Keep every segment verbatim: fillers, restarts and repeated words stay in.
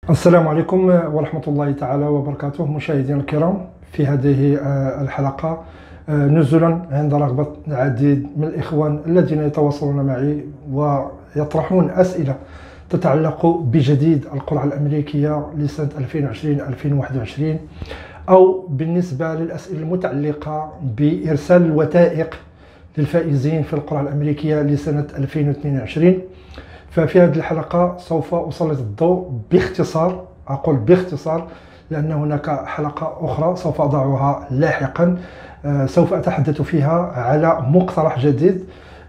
السلام عليكم ورحمة الله تعالى وبركاته. مشاهدينا الكرام، في هذه الحلقة نزلا عند رغبة العديد من الإخوان الذين يتواصلون معي ويطرحون أسئلة تتعلق بجديد القرعة الأمريكية لسنة ألفين وعشرين ألفين وواحد وعشرين، أو بالنسبة للأسئلة المتعلقة بإرسال الوثائق للفائزين في القرعة الأمريكية لسنة ألفين واثنين وعشرين. ففي هذه الحلقة سوف أسلط الضوء باختصار، أقول باختصار لأن هناك حلقة أخرى سوف أضعها لاحقا، سوف أتحدث فيها على مقترح جديد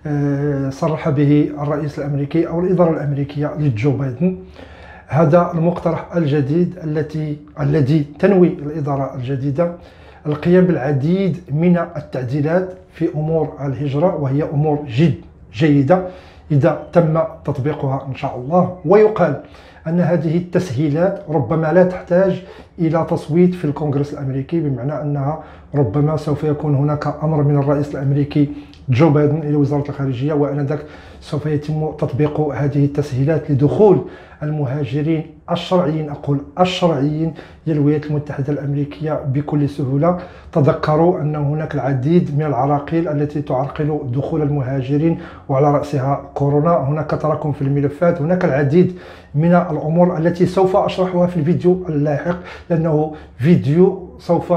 صرح به الرئيس الأمريكي أو الإدارة الأمريكية لجو بايدن. هذا المقترح الجديد التي الذي تنوي الإدارة الجديدة القيام بالعديد من التعديلات في أمور الهجرة، وهي أمور جد جيدة إذا تم تطبيقها إن شاء الله. ويقال أن هذه التسهيلات ربما لا تحتاج إلى تصويت في الكونغرس الأمريكي، بمعنى أنها ربما سوف يكون هناك أمر من الرئيس الأمريكي جو بايدن إلى وزارة الخارجية، وآنذاك سوف يتم تطبيق هذه التسهيلات لدخول المهاجرين الشرعيين، أقول الشرعيين، إلى الولايات المتحدة الأمريكية بكل سهولة. تذكروا أن هناك العديد من العراقيل التي تعرقل دخول المهاجرين وعلى رأسها كورونا. هناك تراكم في الملفات، هناك العديد من الأمور التي سوف أشرحها في الفيديو اللاحق، لأنه فيديو سوف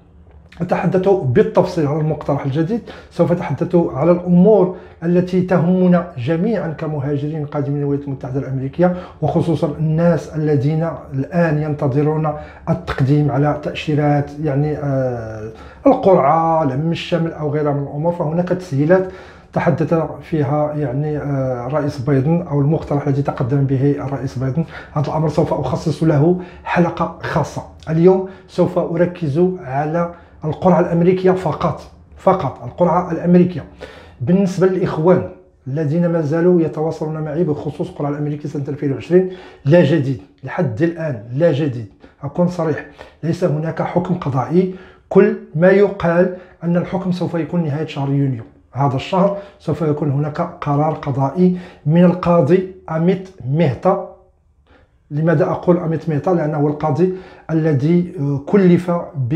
أتحدث بالتفصيل على المقترح الجديد، سوف أتحدث على الأمور التي تهمنا جميعا كمهاجرين قادمين من الولايات المتحدة الأمريكية، وخصوصا الناس الذين الآن ينتظرون التقديم على تأشيرات، يعني آه القرعة، لم الشمل أو غيرها من الأمور. فهناك تسهيلات تحدث فيها يعني الرئيس بايدن، أو المقترح الذي تقدم به الرئيس بايدن. هذا الأمر سوف أخصص له حلقة خاصة. اليوم سوف أركز على القرعة الأمريكية فقط فقط القرعة الأمريكية. بالنسبة للإخوان الذين ما زالوا يتواصلون معي بخصوص القرعة الأمريكية سنة ألفين وعشرين، لا جديد لحد الآن، لا جديد. أكون صريح، ليس هناك حكم قضائي. كل ما يقال أن الحكم سوف يكون نهاية شهر يونيو هذا الشهر، سوف يكون هناك قرار قضائي من القاضي أميت مهتا. لماذا أقول أميت مهتا؟ لأنه القاضي الذي كلف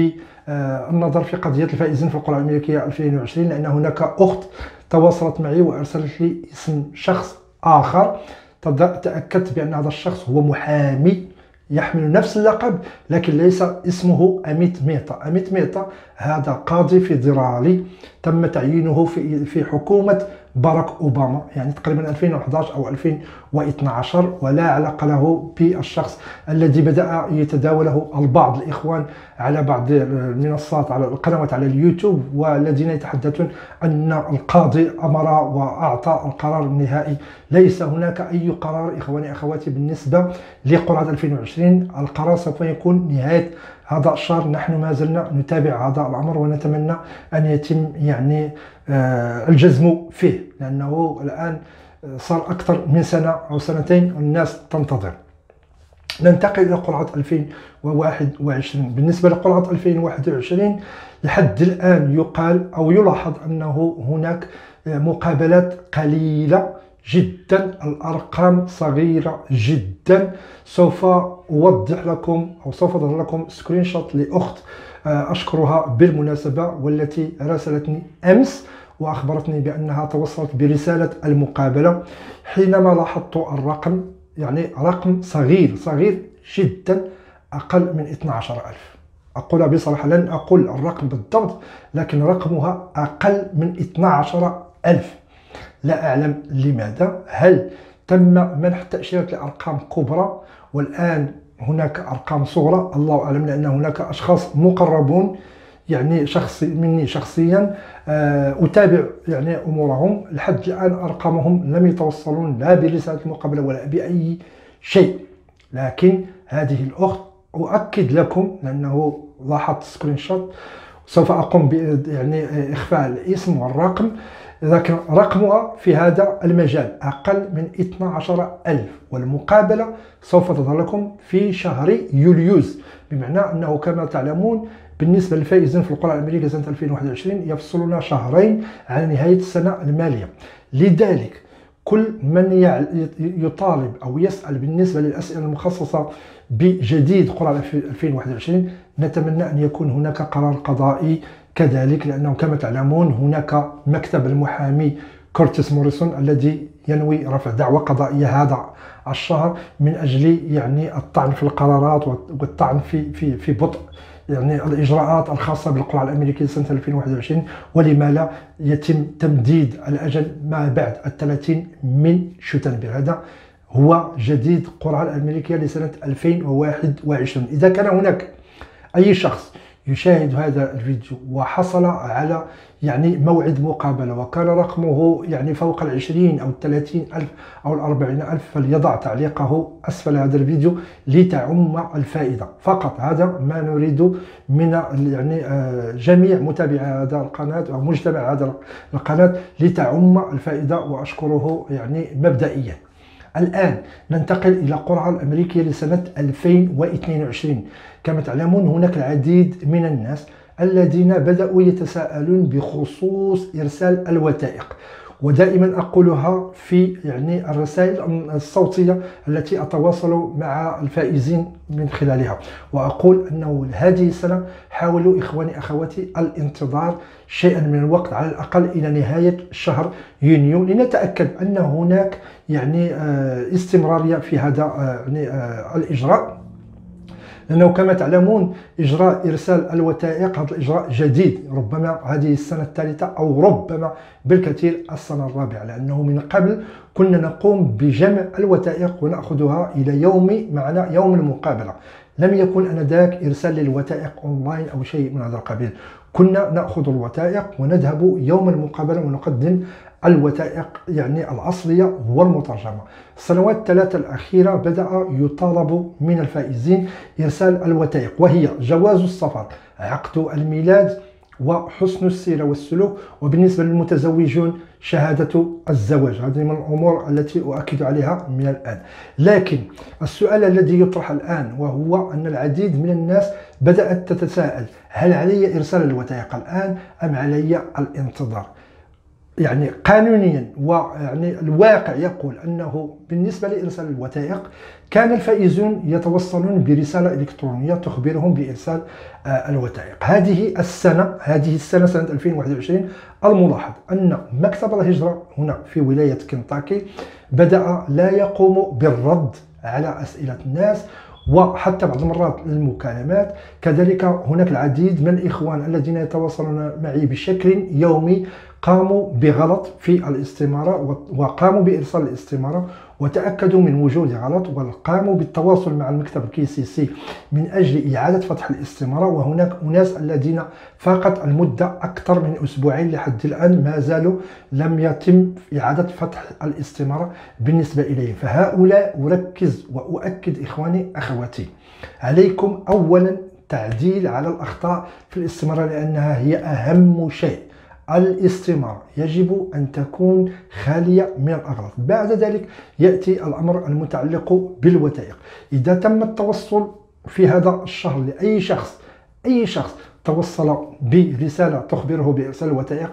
بالنظر في قضية الفائزين في القرعة الأمريكية ألفين وعشرين، لأن هناك أخت تواصلت معي وأرسلت لي اسم شخص آخر. تأكدت بأن هذا الشخص هو محامي يحمل نفس اللقب، لكن ليس اسمه أميت مهتا. أميت مهتا هذا قاضي فيدرالي تم تعيينه في في حكومة باراك أوباما، يعني تقريبا ألفين وأحد عشر أو ألفين واثني عشر، ولا علاقة له بالشخص الذي بدأ يتداوله البعض الإخوان على بعض المنصات، على القنوات على اليوتيوب، والذين يتحدثون أن القاضي أمر وأعطى القرار النهائي. ليس هناك أي قرار إخواني أخواتي بالنسبة لقرعة ألفين وعشرين. القرار سوف يكون نهاية هذا الشهر. نحن ما زلنا نتابع هذا الأمر ونتمنى أن يتم يعني آه الجزم فيه، لأنه الآن صار أكثر من سنة أو سنتين والناس تنتظر. ننتقل إلى قرعة ألفين وواحد وعشرين. بالنسبة لقرعة ألفين وواحد وعشرين لحد الآن يقال أو يلاحظ أنه هناك مقابلات قليلة جدا، الأرقام صغيرة جدا. سوف أوضح لكم أو سوف أظهر لكم سكرين شوت لأخت أشكرها بالمناسبة، والتي راسلتني أمس وأخبرتني بأنها توصلت برسالة المقابلة. حينما لاحظت الرقم، يعني رقم صغير صغير جدا، أقل من اثني عشر ألف. أقولها بصراحة، لن أقول الرقم بالضبط، لكن رقمها أقل من اثني عشر ألف. لا أعلم لماذا. هل تم منح تأشيرات لأرقام كبرى والآن هناك أرقام صغرى؟ الله أعلم، لأن هناك أشخاص مقربون يعني شخصي مني شخصيا أتابع يعني أمورهم. لحد الآن أرقامهم لم يتوصلون لا برسالة المقابلة ولا بأي شيء. لكن هذه الأخت أؤكد لكم، لأنه لاحظت سكرين شوت، سوف أقوم ب يعني إخفاء الاسم والرقم، لكن رقمها في هذا المجال أقل من اثني عشر ألف، والمقابلة سوف تظهر لكم في شهر يوليوز. بمعنى أنه كما تعلمون بالنسبة للفائزين في القرعة الأمريكية سنة ألفين وواحد وعشرين يفصلون شهرين على نهاية السنة المالية. لذلك كل من يطالب أو يسأل بالنسبة للأسئلة المخصصة بجديد قرعة ألفين وواحد وعشرين. نتمنى أن يكون هناك قرار قضائي كذلك، لأنه كما تعلمون هناك مكتب المحامي كورتيس موريسون الذي ينوي رفع دعوى قضائية هذا الشهر من أجل يعني الطعن في القرارات والطعن في في في بطء يعني الإجراءات الخاصة بالقرعة الأمريكية سنة ألفين وواحد وعشرين، ولما لا يتم تمديد الأجل ما بعد الثلاثين من شتنبر. هذا هو جديد القرعة الأمريكية لسنة ألفين وواحد وعشرين. إذا كان هناك أي شخص يشاهد هذا الفيديو وحصل على يعني موعد مقابلة وكان رقمه يعني فوق العشرين أو الثلاثين ألف أو الأربعين ألف، فليضع تعليقه أسفل هذا الفيديو لتعم الفائدة. فقط هذا ما نريد من يعني جميع متابعي هذا القناة أو مجتمع هذا القناة لتعم الفائدة، وأشكره يعني مبدئيا. الآن ننتقل إلى القرعة الأمريكية لسنة ألفين واثنين وعشرين. كما تعلمون هناك العديد من الناس الذين بدأوا يتساءلون بخصوص إرسال الوثائق، ودائما أقولها في يعني الرسائل الصوتية التي أتواصل مع الفائزين من خلالها، وأقول أنه هذه السنة حاولوا إخواني أخواتي الانتظار شيئا من الوقت على الأقل إلى نهاية شهر يونيو لنتأكد أن هناك يعني استمرارية في هذا يعني الإجراء، لأنه كما تعلمون إجراء إرسال الوثائق هذا الإجراء جديد، ربما هذه السنة الثالثة أو ربما بالكثير السنة الرابعة، لأنه من قبل كنا نقوم بجمع الوثائق ونأخذها إلى يوم معنا يوم المقابلة. لم يكن آنذاك إرسال للوثائق أونلاين أو شيء من هذا القبيل، كنا نأخذ الوثائق ونذهب يوم المقابلة ونقدم الوثائق يعني الأصلية والمترجمة. السنوات الثلاثة الأخيرة بدأ يطالب من الفائزين إرسال الوثائق، وهي جواز السفر، عقد الميلاد، وحسن السيرة والسلوك، وبالنسبة للمتزوجون شهادة الزواج. هذه من الأمور التي أؤكد عليها من الآن. لكن السؤال الذي يطرح الآن وهو أن العديد من الناس بدأت تتساءل: هل علي إرسال الوثائق الآن أم علي الانتظار؟ يعني قانونيا ويعني الواقع يقول أنه بالنسبة لإرسال الوثائق كان الفائزون يتوصلون برسالة إلكترونية تخبرهم بإرسال الوثائق. هذه السنة هذه السنة سنة ألفين وواحد وعشرين الملاحظ أن مكتب الهجرة هنا في ولاية كنتاكي بدأ لا يقوم بالرد على أسئلة الناس وحتى بعض المرات المكالمات. كذلك هناك العديد من الإخوان الذين يتواصلون معي بشكل يومي قاموا بغلط في الاستمارة وقاموا بإرسال الاستمارة وتأكدوا من وجود غلط، وقاموا بالتواصل مع المكتب الكي سي سي من أجل إعادة فتح الاستمارة. وهناك أناس الذين فقط المدة أكثر من أسبوعين لحد الآن ما زالوا لم يتم إعادة فتح الاستمارة بالنسبة إليهم. فهؤلاء أركز وأؤكد إخواني أخواتي عليكم أولا تعديل على الأخطاء في الاستمارة، لأنها هي أهم شيء. الاستمارة يجب أن تكون خالية من الأغلاط. بعد ذلك يأتي الأمر المتعلق بالوثائق. إذا تم التوصل في هذا الشهر لأي شخص أي شخص توصل برسالة تخبره بإرسال الوثائق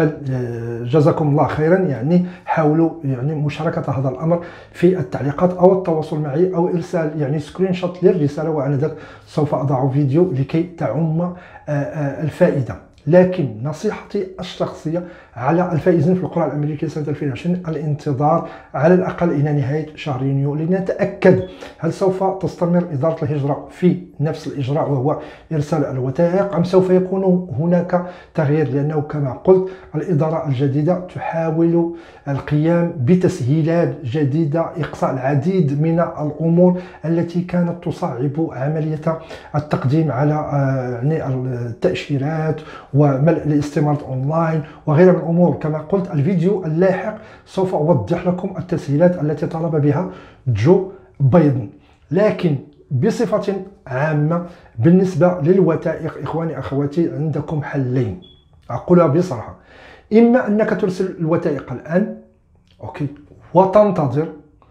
فجزاكم الله خيرا، يعني حاولوا يعني مشاركة هذا الأمر في التعليقات أو التواصل معي أو إرسال يعني سكرين شوت للرسالة، وأنا ذاك سوف أضع فيديو لكي تعم الفائدة. لكن نصيحتي الشخصية على الفائزين في القرعة الأمريكية سنة ألفين وعشرين الانتظار على الأقل إلى نهاية شهر يونيو لنتأكد هل سوف تستمر إدارة الهجرة في نفس الإجراء وهو إرسال الوثائق أم سوف يكون هناك تغيير، لأنه كما قلت الإدارة الجديدة تحاول القيام بتسهيلات جديدة، إقصاء العديد من الأمور التي كانت تصعب عملية التقديم على يعني التأشيرات وملء الاستمارات أونلاين وغيرها من الأمور. كما قلت الفيديو اللاحق سوف أوضح لكم التسهيلات التي طلب بها جو بايدن. لكن بصفة عامة بالنسبة للوثائق إخواني أخواتي عندكم حلين، أقولها بصراحة: إما أنك ترسل الوثائق الآن أوكي وتنتظر،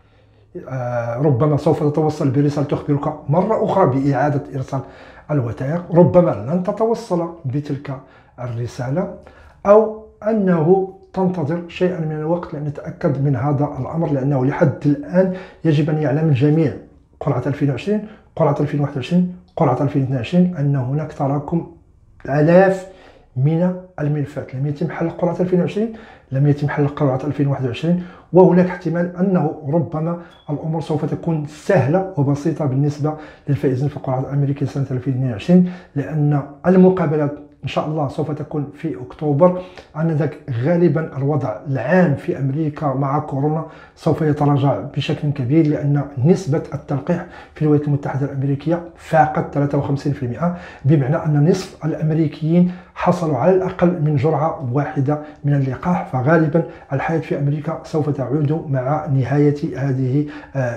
آه ربما سوف تتوصل برسالة تخبرك مرة أخرى بإعادة إرسال الوثائق، ربما لن تتوصل بتلك الرسالة، أو أنه تنتظر شيئا من الوقت لنتأكد من هذا الأمر، لأنه لحد الآن يجب أن يعلم الجميع قرعة ألفين وعشرين قرعة ألفين وواحد وعشرين قرعة ألفين واثنين وعشرين أن هناك تراكم آلاف من الملفات. لم يتم حل قرعة ألفين وعشرين، لم يتم حل قرعة ألفين وواحد وعشرين، وهناك احتمال أنه ربما الأمور سوف تكون سهلة وبسيطة بالنسبة للفائزين في القرعة الأمريكية سنة ألفين واثنين وعشرين، لأن المقابلات إن شاء الله سوف تكون في أكتوبر. آنذاك غالبا الوضع العام في أمريكا مع كورونا سوف يتراجع بشكل كبير، لأن نسبة التلقيح في الولايات المتحدة الأمريكية فاقت ثلاثة وخمسين بالمئة، بمعنى أن نصف الأمريكيين حصلوا على الأقل من جرعة واحدة من اللقاح. فغالبا الحياة في أمريكا سوف تعود مع نهاية هذه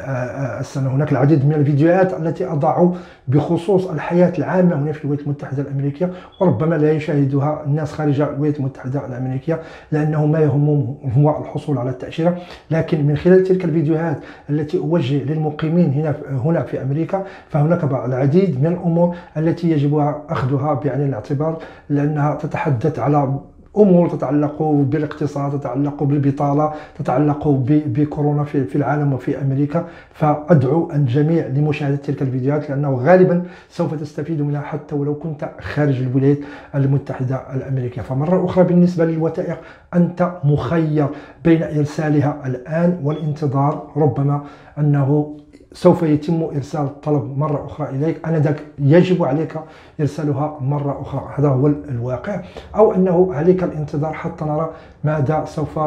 السنة. هناك العديد من الفيديوهات التي أضعوا بخصوص الحياة العامة هنا في الولايات المتحدة الأمريكية، وربما لا يشاهدها الناس خارج الولايات المتحدة الأمريكية لأنه ما يهمهم هو الحصول على التأشيرة. لكن من خلال تلك الفيديوهات التي أوجه للمقيمين هنا هنا في أمريكا، فهناك العديد من الأمور التي يجب أخذها بعين الاعتبار، لأنها تتحدث على أمور تتعلق بالاقتصاد، تتعلق بالبطالة، تتعلق بكورونا في العالم وفي أمريكا. فأدعو الجميع لمشاهدة تلك الفيديوهات، لأنه غالبا سوف تستفيد منها حتى ولو كنت خارج الولايات المتحدة الأمريكية. فمرة أخرى بالنسبة للوثائق، أنت مخير بين إرسالها الآن والانتظار، ربما أنه سوف يتم إرسال الطلب مرة أخرى إليك، آنذاك يجب عليك إرسالها مرة أخرى. هذا هو الواقع. أو أنه عليك الانتظار حتى نرى ماذا سوف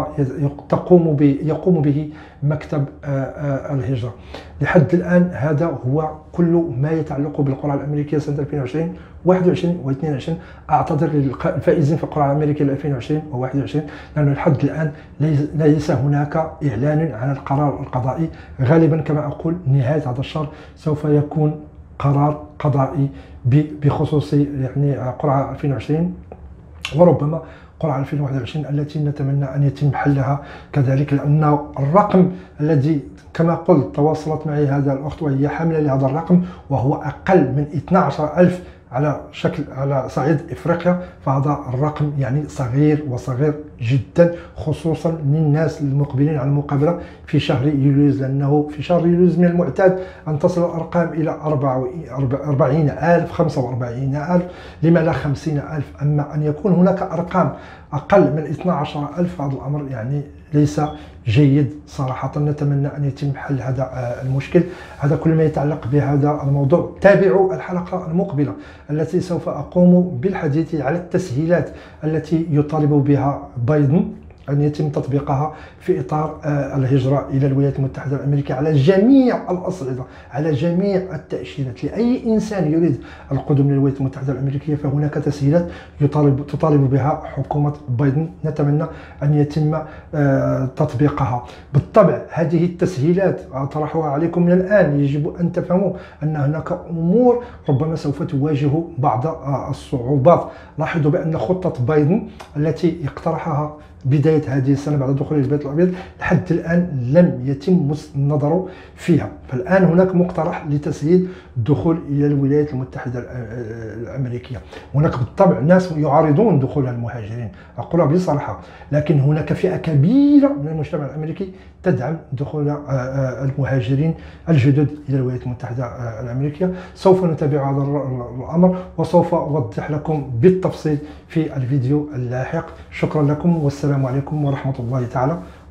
تقوم به يقوم به مكتب الهجرة. لحد الآن هذا هو كل ما يتعلق بالقرعة الأمريكية سنة ألفين وعشرين واحد وعشرين و اثنين وعشرين. أعتذر للفائزين في القرعة الأمريكية ألفين وعشرين و واحد وعشرين، لأنه لحد الآن ليس هناك إعلان عن القرار القضائي. غالبا كما أقول نهاية هذا الشهر سوف يكون قرار قضائي بخصوص يعني قرعة ألفين وعشرين، وربما قرعة ألفين وواحد وعشرين التي نتمنى أن يتم حلها كذلك، لأن الرقم الذي كما قلت تواصلت معي هذا الأخت وهي حاملة لهذا الرقم، وهو أقل من اثني عشر ألف على شكل على صعيد إفريقيا. فهذا الرقم يعني صغير وصغير جدا، خصوصا للناس المقبلين على المقابلة في شهر يوليوز، لأنه في شهر يوليوز من المعتاد أن تصل الأرقام إلى أربعين ألف خمسة وأربعين ألف، لما لا خمسين ألف. أما أن يكون هناك أرقام أقل من اثني عشر ألف، هذا الأمر يعني ليس جيد صراحة. نتمنى أن يتم حل هذا المشكل. هذا كل ما يتعلق بهذا الموضوع. تابعوا الحلقة المقبلة التي سوف أقوم بالحديث على التسهيلات التي يطالب بها بايدن أن يتم تطبيقها في إطار الهجرة إلى الولايات المتحدة الأمريكية على جميع الأصعدة، على جميع التأشيرات. لأي إنسان يريد القدوم للولايات المتحدة الأمريكية فهناك تسهيلات يطالب تطالب بها حكومة بايدن، نتمنى أن يتم تطبيقها. بالطبع هذه التسهيلات أطرحها عليكم من الآن. يجب أن تفهموا أن هناك أمور ربما سوف تواجه بعض الصعوبات. لاحظوا بأن خطة بايدن التي اقترحها بداية هذه السنة بعد دخول البيت الأبيض لحد الآن لم يتم النظر فيها. فالآن هناك مقترح لتسهيل الدخول إلى الولايات المتحدة الأمريكية. هناك بالطبع ناس يعارضون دخول المهاجرين، أقولها بصراحة، لكن هناك فئة كبيرة من المجتمع الأمريكي تدعم دخول المهاجرين الجدد إلى الولايات المتحدة الأمريكية. سوف نتابع هذا الأمر وسوف أوضح لكم بالتفصيل في الفيديو اللاحق. شكرا لكم والسلام عليكم ورحمة الله تعالى